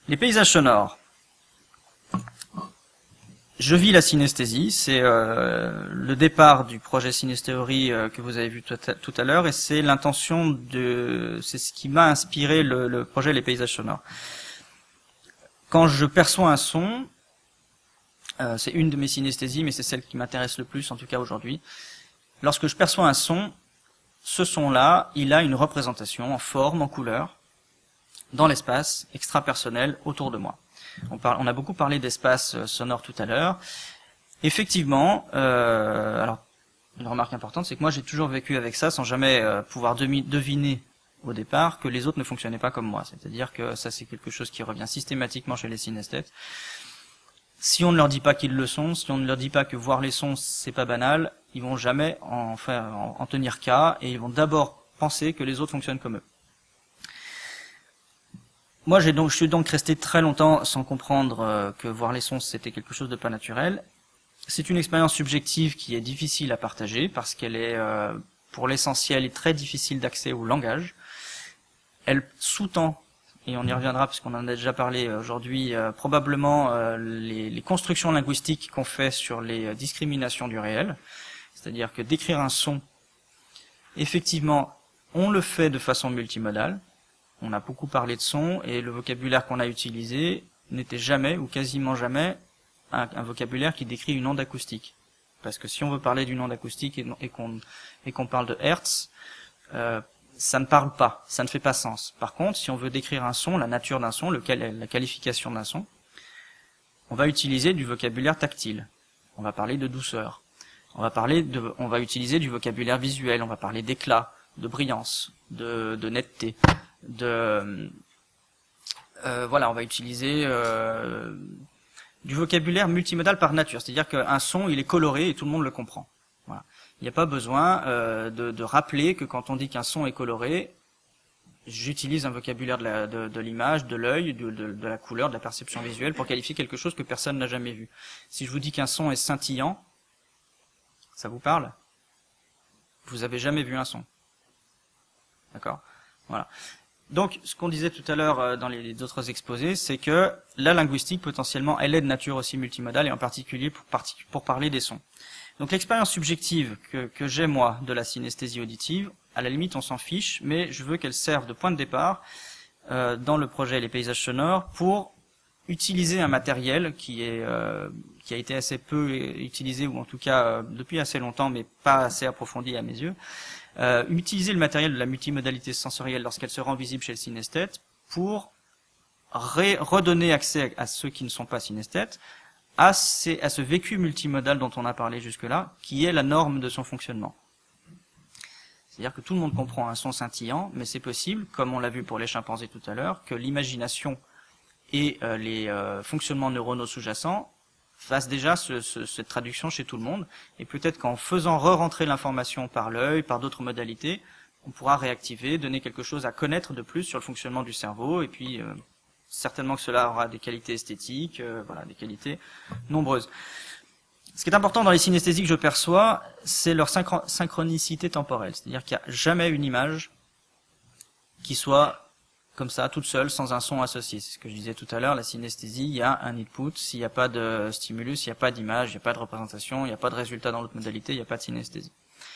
Les paysages sonores. Je vis la synesthésie, c'est le départ du projet Synestheory que vous avez vu tout à l'heure, et c'est l'intention c'est ce qui m'a inspiré le projet Les paysages sonores. Quand je perçois un son, c'est une de mes synesthésies, mais c'est celle qui m'intéresse le plus, en tout cas aujourd'hui. Lorsque je perçois un son, ce son-là, il a une représentation en forme, en couleur, dans l'espace extra-personnel autour de moi. On a beaucoup parlé d'espace sonore tout à l'heure. Effectivement, alors une remarque importante, c'est que moi j'ai toujours vécu avec ça sans jamais pouvoir deviner au départ que les autres ne fonctionnaient pas comme moi. C'est-à-dire que ça c'est quelque chose qui revient systématiquement chez les synesthètes. Si on ne leur dit pas qu'ils le sont, si on ne leur dit pas que voir les sons c'est pas banal, ils vont jamais en tenir cas et ils vont d'abord penser que les autres fonctionnent comme eux. Moi, je suis donc resté très longtemps sans comprendre que voir les sons, c'était quelque chose de pas naturel. C'est une expérience subjective qui est difficile à partager parce qu'elle est, pour l'essentiel, très difficile d'accès au langage. Elle sous-tend, et on y reviendra parce qu'on en a déjà parlé aujourd'hui, probablement les constructions linguistiques qu'on fait sur les discriminations du réel. C'est-à-dire que décrire un son, effectivement, on le fait de façon multimodale. On a beaucoup parlé de son et le vocabulaire qu'on a utilisé n'était jamais ou quasiment jamais un vocabulaire qui décrit une onde acoustique. Parce que si on veut parler d'une onde acoustique et qu'on parle de hertz, ça ne parle pas, ça ne fait pas sens. Par contre, si on veut décrire un son, la nature d'un son, la qualification d'un son, on va utiliser du vocabulaire tactile. On va parler de douceur. On va utiliser du vocabulaire visuel. On va parler d'éclat, de brillance, de netteté. Voilà, on va utiliser du vocabulaire multimodal par nature, c'est-à-dire qu'un son, il est coloré et tout le monde le comprend. Voilà. Il n'y a pas besoin de rappeler que quand on dit qu'un son est coloré, j'utilise un vocabulaire de l'image, de l'œil, de la couleur, de la perception visuelle pour qualifier quelque chose que personne n'a jamais vu. Si je vous dis qu'un son est scintillant, ça vous parle? Vous avez jamais vu un son. D'accord? Voilà. Donc, ce qu'on disait tout à l'heure dans les autres exposés, c'est que la linguistique, potentiellement, elle est de nature aussi multimodale, et en particulier pour parler des sons. Donc, l'expérience subjective que j'ai, moi, de la synesthésie auditive, à la limite, on s'en fiche, mais je veux qu'elle serve de point de départ dans le projet Les paysages sonores pour utiliser un matériel qui a été assez peu utilisé, ou en tout cas depuis assez longtemps, mais pas assez approfondi à mes yeux. Utiliser le matériel de la multimodalité sensorielle lorsqu'elle se rend visible chez le synesthète pour redonner accès à ceux qui ne sont pas synesthètes à ce vécu multimodal dont on a parlé jusque-là, qui est la norme de son fonctionnement. C'est-à-dire que tout le monde comprend un son scintillant, mais c'est possible, comme on l'a vu pour les chimpanzés tout à l'heure, que l'imagination et les fonctionnements neuronaux sous-jacents fasse déjà cette traduction chez tout le monde, et peut-être qu'en faisant re-rentrer l'information par l'œil, par d'autres modalités, on pourra réactiver, donner quelque chose à connaître de plus sur le fonctionnement du cerveau, et puis certainement que cela aura des qualités esthétiques, voilà, des qualités nombreuses. Ce qui est important dans les synesthésies que je perçois, c'est leur synchronicité temporelle, c'est-à-dire qu'il n'y a jamais une image qui soit comme ça, toute seule, sans un son associé. C'est ce que je disais tout à l'heure, la synesthésie, il y a un input, s'il n'y a pas de stimulus, il n'y a pas d'image, il n'y a pas de représentation, il n'y a pas de résultat dans l'autre modalité, il n'y a pas de synesthésie.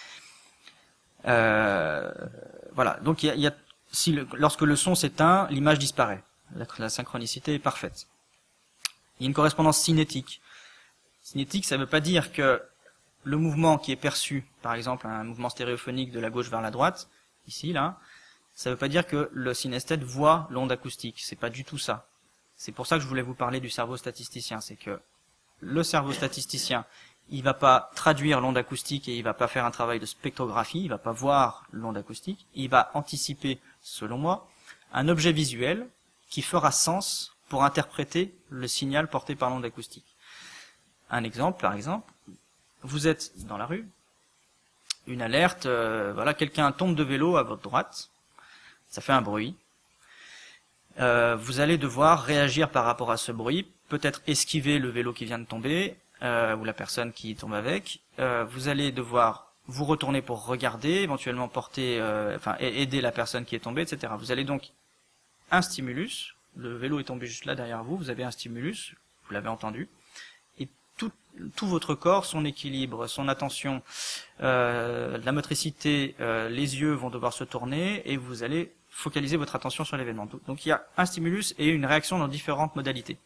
Voilà, donc lorsque le son s'éteint, l'image disparaît. La synchronicité est parfaite. Il y a une correspondance cinétique. Cinétique, ça ne veut pas dire que le mouvement qui est perçu, par exemple un mouvement stéréophonique de la gauche vers la droite, ici, là, ça ne veut pas dire que le synesthète voit l'onde acoustique. C'est pas du tout ça. C'est pour ça que je voulais vous parler du cerveau statisticien. C'est que le cerveau statisticien, il va pas traduire l'onde acoustique et il va pas faire un travail de spectrographie. Il va pas voir l'onde acoustique. Il va anticiper, selon moi, un objet visuel qui fera sens pour interpréter le signal porté par l'onde acoustique. Un exemple, par exemple, vous êtes dans la rue, une alerte, voilà, quelqu'un tombe de vélo à votre droite. Ça fait un bruit. Vous allez devoir réagir par rapport à ce bruit, peut-être esquiver le vélo qui vient de tomber, ou la personne qui tombe avec. Vous allez devoir vous retourner pour regarder, éventuellement aider la personne qui est tombée, etc. Vous allez donc un stimulus, Le vélo est tombé juste là derrière vous, vous avez un stimulus, vous l'avez entendu, et tout votre corps, son équilibre, son attention, la motricité, les yeux vont devoir se tourner et vous allez focaliser votre attention sur l'événement. Donc il y a un stimulus et une réaction dans différentes modalités.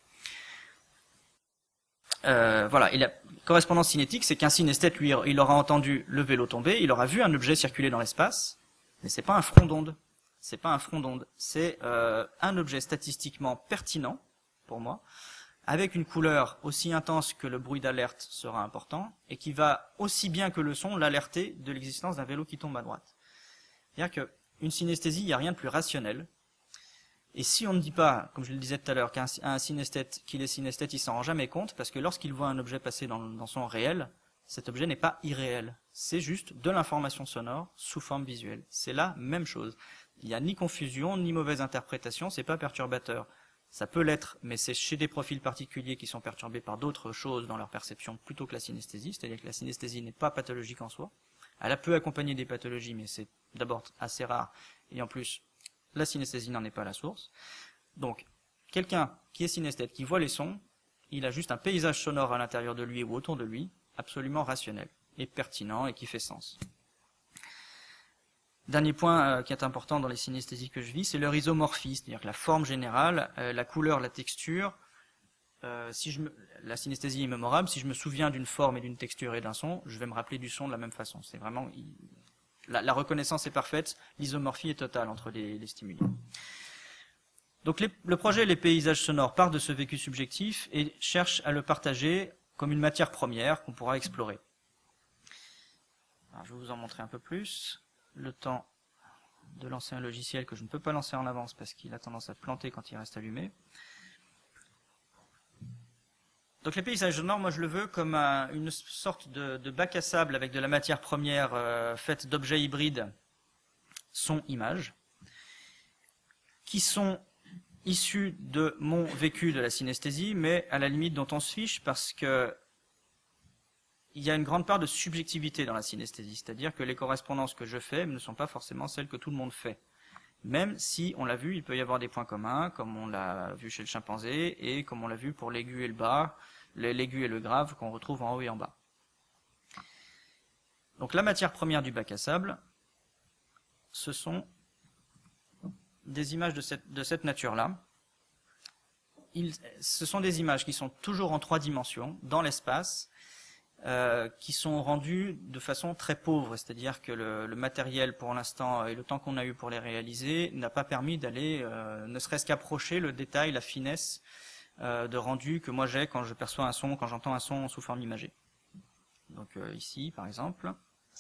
Voilà, et la correspondance cinétique, c'est qu'un synesthète, lui, il aura entendu le vélo tomber, il aura vu un objet circuler dans l'espace, mais c'est pas un front d'onde. C'est pas un front d'onde, c'est un objet statistiquement pertinent, pour moi, avec une couleur aussi intense que le bruit d'alerte sera important, et qui va, aussi bien que le son, l'alerter de l'existence d'un vélo qui tombe à droite. C'est-à-dire qu'une synesthésie, il n'y a rien de plus rationnel. Et si on ne dit pas, comme je le disais tout à l'heure, qu'un synesthète, qu'il est synesthète, il s'en rend jamais compte, parce que lorsqu'il voit un objet passer dans son réel, cet objet n'est pas irréel. C'est juste de l'information sonore sous forme visuelle. C'est la même chose. Il n'y a ni confusion, ni mauvaise interprétation, c'est pas perturbateur. Ça peut l'être, mais c'est chez des profils particuliers qui sont perturbés par d'autres choses dans leur perception plutôt que la synesthésie, c'est-à-dire que la synesthésie n'est pas pathologique en soi. Elle a peut accompagner des pathologies, mais c'est d'abord assez rare, et en plus, la synesthésie n'en est pas la source. Donc, quelqu'un qui est synesthète, qui voit les sons, il a juste un paysage sonore à l'intérieur de lui ou autour de lui, absolument rationnel, et pertinent, et qui fait sens. Dernier point qui est important dans les synesthésies que je vis, c'est leur isomorphie, c'est-à-dire que la forme générale, la couleur, la texture. La synesthésie est mémorable. Si je me souviens d'une forme et d'une texture et d'un son, je vais me rappeler du son de la même façon. C'est vraiment la reconnaissance est parfaite, l'isomorphie est totale entre les stimuli. Donc le projet Les paysages sonores part de ce vécu subjectif et cherche à le partager comme une matière première qu'on pourra explorer. Alors, je vais vous en montrer un peu plus. Le temps de lancer un logiciel que je ne peux pas lancer en avance parce qu'il a tendance à planter quand il reste allumé. Donc les paysages sonores, moi je le veux comme une sorte de bac à sable avec de la matière première faite d'objets hybrides, son-image, qui sont issus de mon vécu de la synesthésie, mais à la limite dont on se fiche parce que il y a une grande part de subjectivité dans la synesthésie, c'est-à-dire que les correspondances que je fais ne sont pas forcément celles que tout le monde fait. Même si, on l'a vu, il peut y avoir des points communs, comme on l'a vu chez le chimpanzé, et comme on l'a vu pour l'aigu et le bas, l'aigu et le grave qu'on retrouve en haut et en bas. Donc la matière première du bac à sable, ce sont des images de cette nature-là. Ce sont des images qui sont toujours en 3 dimensions, dans l'espace, qui sont rendus de façon très pauvre, c'est-à-dire que le matériel pour l'instant et le temps qu'on a eu pour les réaliser n'a pas permis d'aller ne serait-ce qu'approcher le détail, la finesse de rendu que moi j'ai quand je perçois un son, quand j'entends un son sous forme imagée. Donc ici par exemple.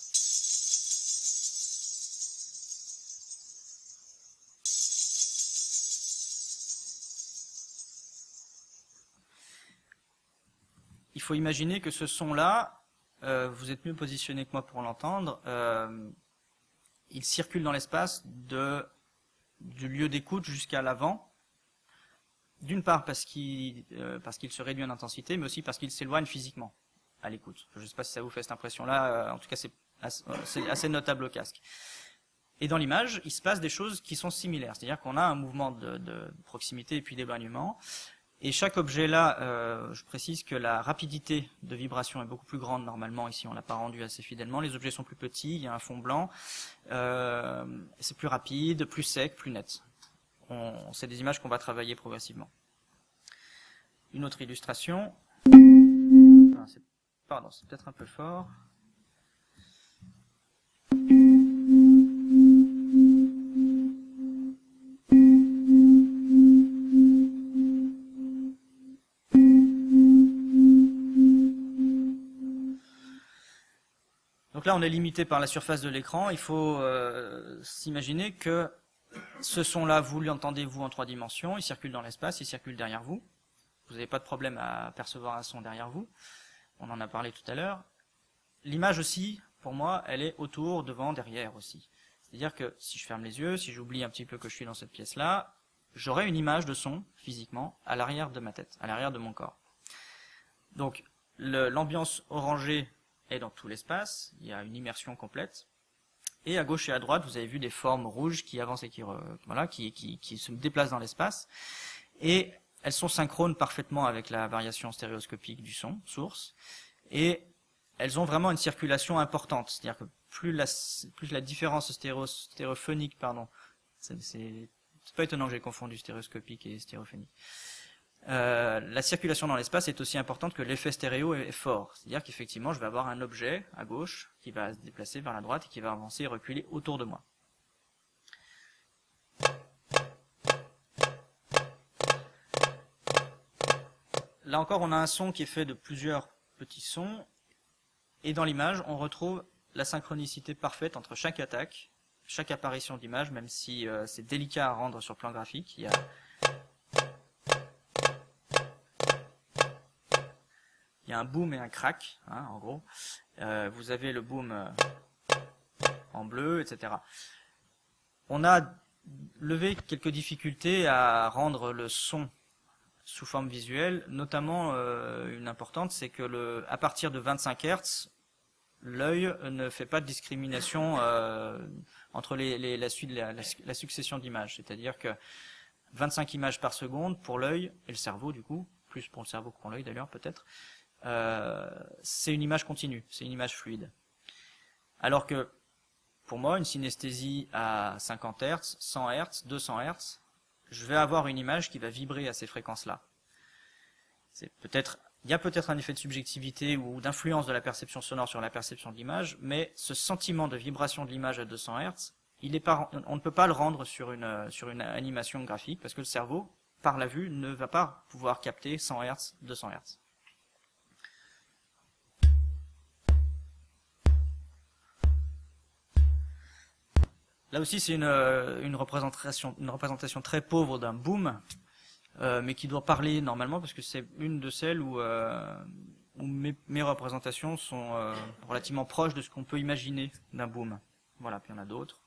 Il faut imaginer que ce son-là, vous êtes mieux positionné que moi pour l'entendre, il circule dans l'espace du lieu d'écoute jusqu'à l'avant, d'une part parce qu'il se réduit en intensité, mais aussi parce qu'il s'éloigne physiquement à l'écoute. Je ne sais pas si ça vous fait cette impression-là, en tout cas c'est assez notable au casque. Et dans l'image, il se passe des choses qui sont similaires, c'est-à-dire qu'on a un mouvement de proximité et puis d'éloignement. Et chaque objet là, je précise que la rapidité de vibration est beaucoup plus grande normalement, ici on l'a pas rendu assez fidèlement, les objets sont plus petits, il y a un fond blanc, c'est plus rapide, plus sec, plus net. C'est des images qu'on va travailler progressivement. Une autre illustration, pardon, c'est peut-être un peu fort. Donc là, on est limité par la surface de l'écran. Il faut s'imaginer que ce son-là, vous l'entendez vous en 3 dimensions. Il circule dans l'espace, il circule derrière vous. Vous n'avez pas de problème à percevoir un son derrière vous. On en a parlé tout à l'heure. L'image aussi, pour moi, elle est autour, devant, derrière aussi. C'est-à-dire que si je ferme les yeux, si j'oublie un petit peu que je suis dans cette pièce-là, j'aurai une image de son, physiquement, à l'arrière de ma tête, à l'arrière de mon corps. Donc, l'ambiance orangée est dans tout l'espace, il y a une immersion complète. Et à gauche et à droite, vous avez vu des formes rouges qui avancent et qui se déplacent dans l'espace. Et elles sont synchrones parfaitement avec la variation stéréoscopique du son, source. Et elles ont vraiment une circulation importante. C'est-à-dire que plus la différence stéréophonique, c'est pas étonnant que j'ai confondu stéréoscopique et stéréophonique. La circulation dans l'espace est aussi importante que l'effet stéréo est fort. C'est-à-dire qu'effectivement, je vais avoir un objet à gauche qui va se déplacer vers la droite et qui va avancer et reculer autour de moi. Là encore, on a un son qui est fait de plusieurs petits sons. Et dans l'image, on retrouve la synchronicité parfaite entre chaque attaque, chaque apparition d'image, même si c'est délicat à rendre sur plan graphique. Il y a un boom et un crack, hein, en gros. Vous avez le boom en bleu, etc. On a levé quelques difficultés à rendre le son sous forme visuelle, notamment une importante, c'est que à partir de 25 Hz, l'œil ne fait pas de discrimination entre la succession d'images. C'est-à-dire que 25 images par seconde pour l'œil et le cerveau, du coup, plus pour le cerveau que pour l'œil d'ailleurs peut-être, c'est une image continue, c'est une image fluide. Alors que pour moi, une synesthésie à 50 Hz, 100 Hz, 200 Hz, je vais avoir une image qui va vibrer à ces fréquences-là. Il y a peut-être un effet de subjectivité ou d'influence de la perception sonore sur la perception de l'image, mais ce sentiment de vibration de l'image à 200 Hz, on ne peut pas le rendre sur une animation graphique, parce que le cerveau, par la vue, ne va pas pouvoir capter 100 Hz, 200 Hz. Là aussi, c'est une représentation très pauvre d'un boom, mais qui doit parler normalement, parce que c'est une de celles où mes représentations sont relativement proches de ce qu'on peut imaginer d'un boom. Voilà, puis il y en a d'autres.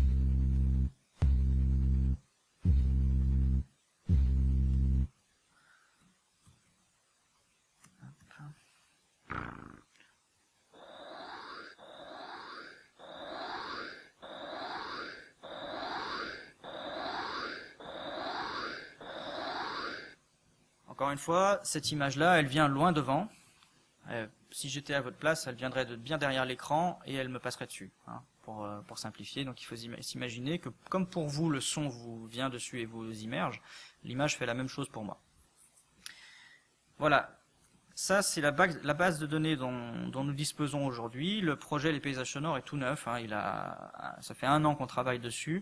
Encore une fois, cette image-là, elle vient loin devant. Si j'étais à votre place, elle viendrait de bien derrière l'écran et elle me passerait dessus, hein, pour simplifier. Donc il faut s'imaginer que comme pour vous, le son vous vient dessus et vous immerge, l'image fait la même chose pour moi. Voilà, ça c'est la base de données dont nous disposons aujourd'hui. Le projet Les Paysages Sonores est tout neuf, hein, ça fait 1 an qu'on travaille dessus.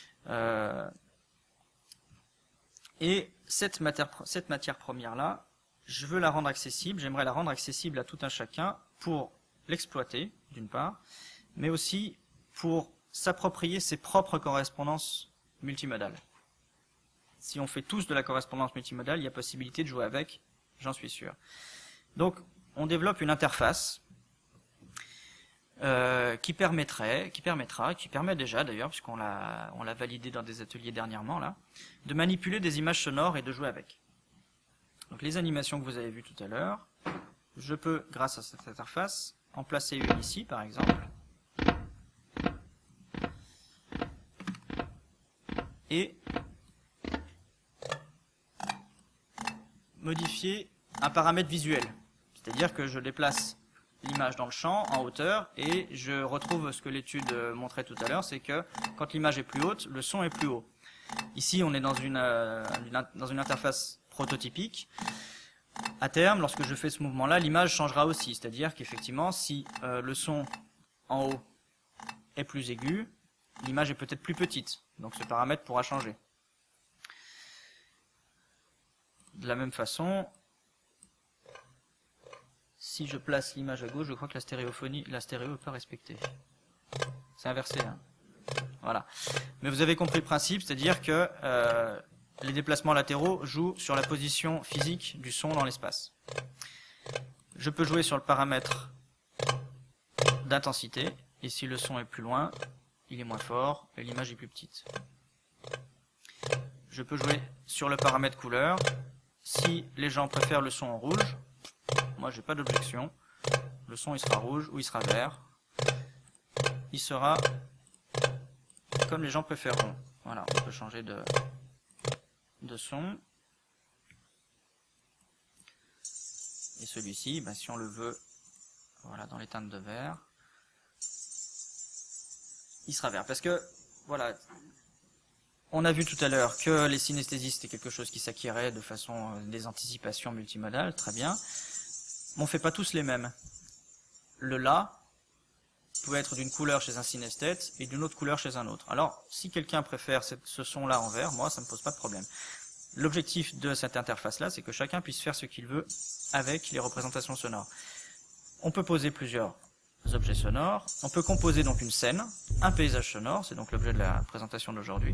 Et cette matière première-là, je veux la rendre accessible, j'aimerais la rendre accessible à tout un chacun pour l'exploiter, d'une part, mais aussi pour s'approprier ses propres correspondances multimodales. Si on fait tous de la correspondance multimodale, il y a possibilité de jouer avec, j'en suis sûr. Donc, on développe une interface qui permet déjà d'ailleurs, puisqu'on l'a validé dans des ateliers dernièrement là, de manipuler des images sonores et de jouer avec. Donc les animations que vous avez vues tout à l'heure, je peux, grâce à cette interface, en placer une ici par exemple, et modifier un paramètre visuel, c'est-à-dire que je déplace l'image dans le champ en hauteur et je retrouve ce que l'étude montrait tout à l'heure, c'est que quand l'image est plus haute, le son est plus haut. Ici, on est dans une interface prototypique. À terme, lorsque je fais ce mouvement-là, l'image changera aussi, c'est-à-dire qu'effectivement, si le son en haut est plus aigu, l'image est peut-être plus petite, donc ce paramètre pourra changer. De la même façon, si je place l'image à gauche, je crois que la stéréo n'est pas respectée. C'est inversé, hein. Voilà. Mais vous avez compris le principe, c'est-à-dire que les déplacements latéraux jouent sur la position physique du son dans l'espace. Je peux jouer sur le paramètre d'intensité, et si le son est plus loin, il est moins fort, et l'image est plus petite. Je peux jouer sur le paramètre couleur. Si les gens préfèrent le son en rouge, moi j'ai pas d'objection, le son il sera rouge ou il sera vert, il sera comme les gens préféreront. Voilà, on peut changer de son. Et celui-ci, ben, si on le veut, voilà, dans les teintes de vert, il sera vert. Parce que, voilà, on a vu tout à l'heure que les synesthésies, c'était quelque chose qui s'acquérait de façon des anticipations multimodales, très bien. Mais on ne fait pas tous les mêmes. Le la peut être d'une couleur chez un synesthète et d'une autre couleur chez un autre. Alors, si quelqu'un préfère ce son-là en vert, moi, ça ne me pose pas de problème. L'objectif de cette interface-là, c'est que chacun puisse faire ce qu'il veut avec les représentations sonores. On peut poser plusieurs objets sonores. On peut composer donc une scène, un paysage sonore, c'est donc l'objet de la présentation d'aujourd'hui.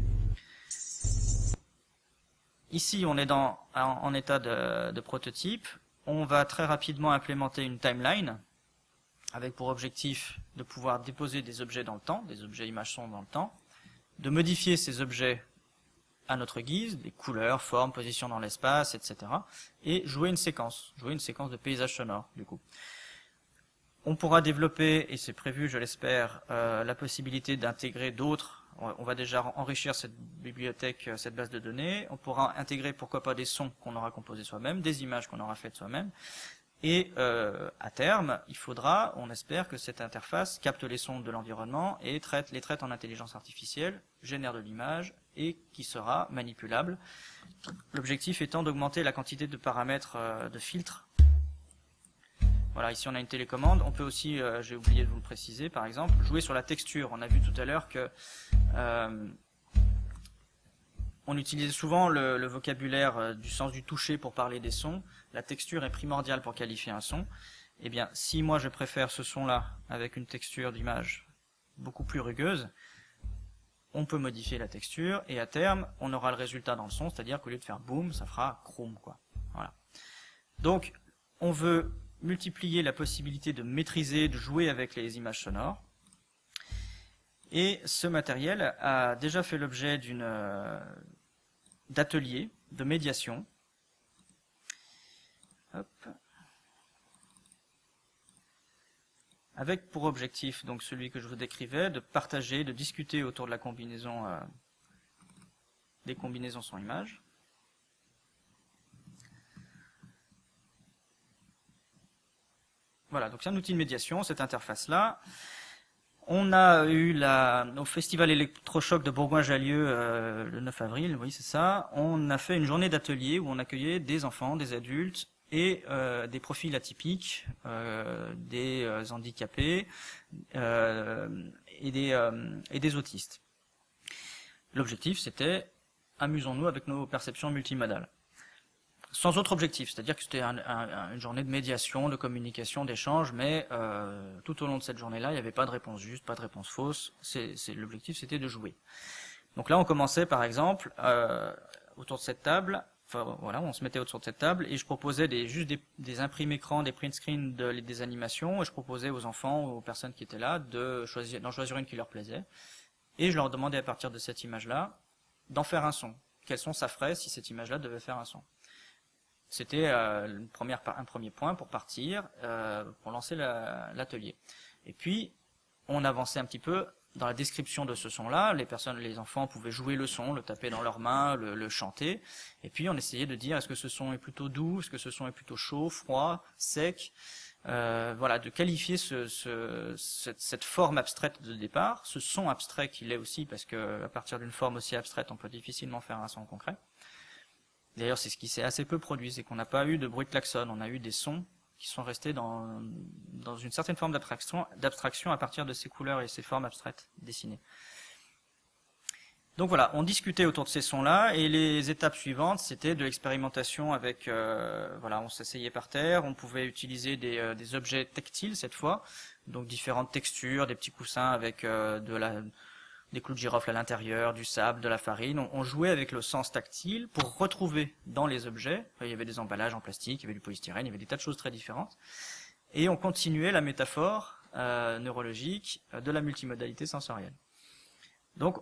Ici, on est en état de prototype. On va très rapidement implémenter une timeline avec pour objectif de pouvoir déposer des objets dans le temps, des objets images-son dans le temps, de modifier ces objets à notre guise, des couleurs, formes, positions dans l'espace, etc. et jouer une séquence de paysage sonore, du coup. On pourra développer, et c'est prévu, je l'espère, la possibilité d'intégrer d'autres. On va déjà enrichir cette bibliothèque, cette base de données. On pourra intégrer, pourquoi pas, des sons qu'on aura composés soi-même, des images qu'on aura faites soi-même. Et à terme, il faudra, on espère, que cette interface capte les sons de l'environnement et les traite en intelligence artificielle, génère de l'image et qui sera manipulable. L'objectif étant d'augmenter la quantité de paramètres de filtres. Voilà, ici on a une télécommande. On peut aussi, j'ai oublié de vous le préciser, par exemple, jouer sur la texture. On a vu tout à l'heure que on utilise souvent le vocabulaire du sens du toucher pour parler des sons. La texture est primordiale pour qualifier un son. Eh bien, si moi je préfère ce son-là avec une texture d'image beaucoup plus rugueuse, on peut modifier la texture et à terme, on aura le résultat dans le son, c'est-à-dire qu'au lieu de faire boom, ça fera chrome, quoi. Voilà. Donc, on veut multiplier la possibilité de maîtriser, de jouer avec les images sonores. Et ce matériel a déjà fait l'objet d'ateliers, de médiation. Hop. Avec pour objectif, donc celui que je vous décrivais, de partager, de discuter autour de la combinaison, des combinaisons son image. Voilà, donc c'est un outil de médiation, cette interface-là. On a eu au Festival électrochoc de Bourgoin-Jallieu le 9 avril, oui c'est ça, on a fait une journée d'atelier où on accueillait des enfants, des adultes et des profils atypiques, des handicapés et des autistes. L'objectif c'était amusons-nous avec nos perceptions multimodales. Sans autre objectif, c'est-à-dire que c'était une journée de médiation, de communication, d'échange, mais tout au long de cette journée-là, il n'y avait pas de réponse juste, pas de réponse fausse. L'objectif, c'était de jouer. Donc là, on commençait, par exemple, autour de cette table. Enfin, voilà, on se mettait autour de cette table et je proposais juste des imprimes écrans, des print screens des animations. Et je proposais aux enfants ou aux personnes qui étaient là d'en choisir une qui leur plaisait. Et je leur demandais à partir de cette image-là d'en faire un son. Quel son ça ferait si cette image-là devait faire un son. C'était un premier point pour partir, pour lancer l'atelier. Et puis, on avançait un petit peu dans la description de ce son-là. Les enfants pouvaient jouer le son, le taper dans leurs mains, le chanter. Et puis, on essayait de dire, est-ce que ce son est plutôt doux, est-ce que ce son est plutôt chaud, froid, sec. Voilà, de qualifier cette forme abstraite de départ, ce son abstrait qu'il est aussi, parce que à partir d'une forme aussi abstraite, on peut difficilement faire un son concret. D'ailleurs, c'est ce qui s'est assez peu produit, c'est qu'on n'a pas eu de bruit de klaxon, on a eu des sons qui sont restés dans une certaine forme d'abstraction à partir de ces couleurs et ces formes abstraites dessinées. Donc voilà, on discutait autour de ces sons-là, et les étapes suivantes, c'était de l'expérimentation avec, voilà, on s'asseyait par terre, on pouvait utiliser des objets tactiles cette fois, donc différentes textures, des petits coussins avec des clous de girofle à l'intérieur, du sable, de la farine. On jouait avec le sens tactile pour retrouver dans les objets, il y avait des emballages en plastique, il y avait du polystyrène, il y avait des tas de choses très différentes, et on continuait la métaphore neurologique de la multimodalité sensorielle. Donc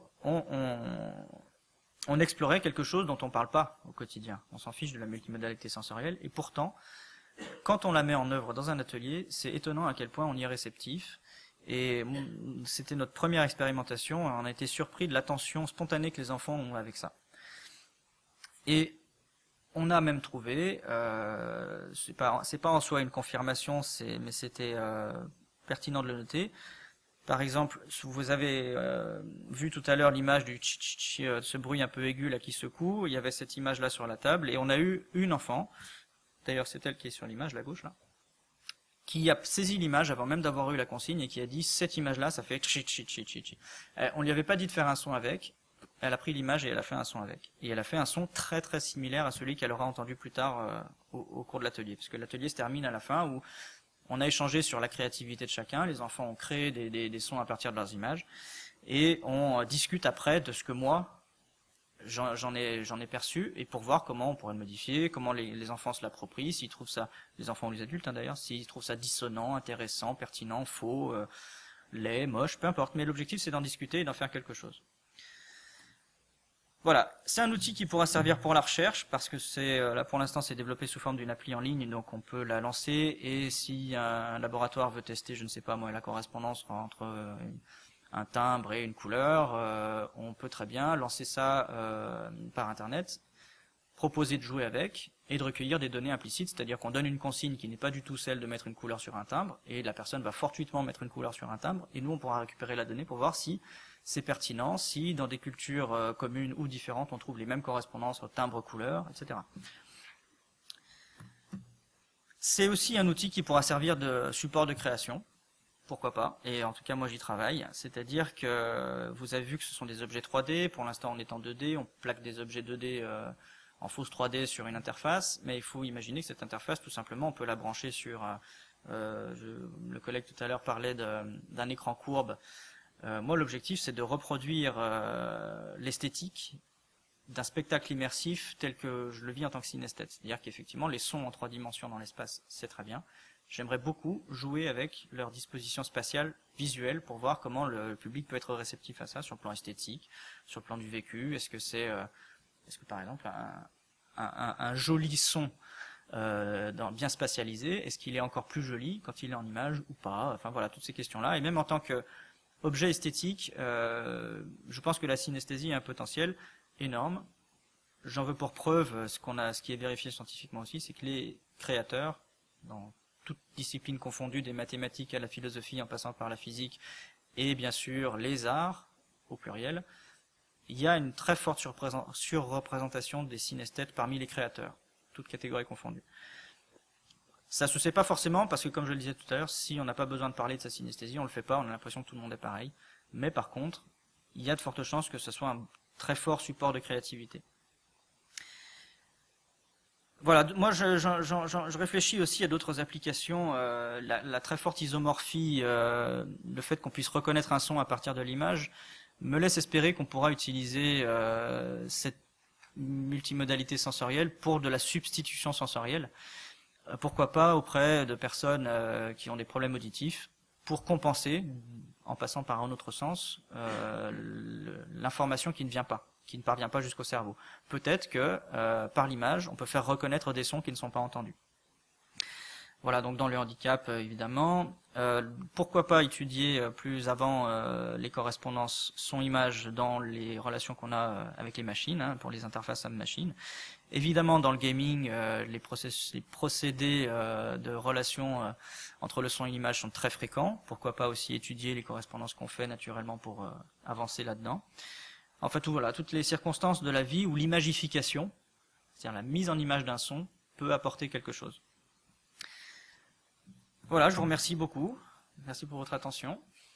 on explorait quelque chose dont on ne parle pas au quotidien, on s'en fiche de la multimodalité sensorielle, et pourtant, quand on la met en œuvre dans un atelier, c'est étonnant à quel point on y est réceptif, Et c'était notre première expérimentation. On a été surpris de l'attention spontanée que les enfants ont avec ça. Et on a même trouvé, c'est pas en soi une confirmation, mais c'était pertinent de le noter. Par exemple, vous avez vu tout à l'heure l'image du ce bruit un peu aigu là qui secoue. Il y avait cette image là sur la table et on a eu une enfant. D'ailleurs, c'est elle qui est sur l'image, la gauche là, qui a saisi l'image avant même d'avoir eu la consigne et qui a dit cette image-là, ça fait tchi. On lui avait pas dit de faire un son avec. Elle a pris l'image et elle a fait un son avec. Et elle a fait un son très très similaire à celui qu'elle aura entendu plus tard au cours de l'atelier, parce que l'atelier se termine à la fin où on a échangé sur la créativité de chacun. Les enfants ont créé des sons à partir de leurs images et on discute après de ce que moi j'en ai perçu, et pour voir comment on pourrait le modifier, comment les enfants se l'approprient, s'ils trouvent ça, les enfants ou les adultes d'ailleurs, s'ils trouvent ça dissonant, intéressant, pertinent, faux, laid, moche, peu importe. Mais l'objectif c'est d'en discuter et d'en faire quelque chose. Voilà, c'est un outil qui pourra servir pour la recherche, parce que là pour l'instant c'est développé sous forme d'une appli en ligne, donc on peut la lancer, et si un laboratoire veut tester, je ne sais pas moi, la correspondance entre un timbre et une couleur, on peut très bien lancer ça par internet, proposer de jouer avec et de recueillir des données implicites, c'est-à-dire qu'on donne une consigne qui n'est pas du tout celle de mettre une couleur sur un timbre, et la personne va fortuitement mettre une couleur sur un timbre, et nous on pourra récupérer la donnée pour voir si c'est pertinent, si dans des cultures communes ou différentes on trouve les mêmes correspondances entre timbre, couleur, etc. C'est aussi un outil qui pourra servir de support de création. Pourquoi pas, et en tout cas moi j'y travaille, c'est-à-dire que vous avez vu que ce sont des objets 3D, pour l'instant on est en 2D, on plaque des objets 2D en fausse 3D sur une interface, mais il faut imaginer que cette interface tout simplement on peut la brancher sur, le collègue tout à l'heure parlait d'un écran courbe, moi l'objectif c'est de reproduire l'esthétique d'un spectacle immersif tel que je le vis en tant que synesthète, c'est-à-dire qu'effectivement les sons en 3 dimensions dans l'espace c'est très bien. J'aimerais beaucoup jouer avec leur disposition spatiale visuelle pour voir comment le public peut être réceptif à ça sur le plan esthétique, sur le plan du vécu. Est-ce que par exemple un joli son bien spatialisé, est-ce qu'il est encore plus joli quand il est en image ou pas? Enfin voilà, toutes ces questions-là. Et même en tant qu'objet esthétique, je pense que la synesthésie a un potentiel énorme. J'en veux pour preuve ce qui est vérifié scientifiquement aussi, c'est que les créateurs, dans toutes disciplines confondues, des mathématiques à la philosophie en passant par la physique, et bien sûr les arts, au pluriel, il y a une très forte surreprésentation des synesthètes parmi les créateurs, toutes catégories confondues. Ça se sait pas forcément, parce que comme je le disais tout à l'heure, si on n'a pas besoin de parler de sa synesthésie, on le fait pas, on a l'impression que tout le monde est pareil. Mais par contre, il y a de fortes chances que ce soit un très fort support de créativité. Voilà, moi je réfléchis aussi à d'autres applications, la très forte isomorphie, le fait qu'on puisse reconnaître un son à partir de l'image, me laisse espérer qu'on pourra utiliser cette multimodalité sensorielle pour de la substitution sensorielle, pourquoi pas auprès de personnes qui ont des problèmes auditifs, pour compenser, en passant par un autre sens, l'information qui ne vient pas, qui ne parvient pas jusqu'au cerveau. Peut-être que par l'image, on peut faire reconnaître des sons qui ne sont pas entendus. Voilà, donc dans le handicap, évidemment. Pourquoi pas étudier plus avant les correspondances son-image dans les relations qu'on a avec les machines, pour les interfaces homme-machine. Évidemment, dans le gaming, les procédés de relations entre le son et l'image sont très fréquents. Pourquoi pas aussi étudier les correspondances qu'on fait naturellement pour avancer là-dedans. En fait, voilà, toutes les circonstances de la vie où l'imagification, c'est-à-dire la mise en image d'un son, peut apporter quelque chose. Voilà, je vous remercie beaucoup. Merci pour votre attention.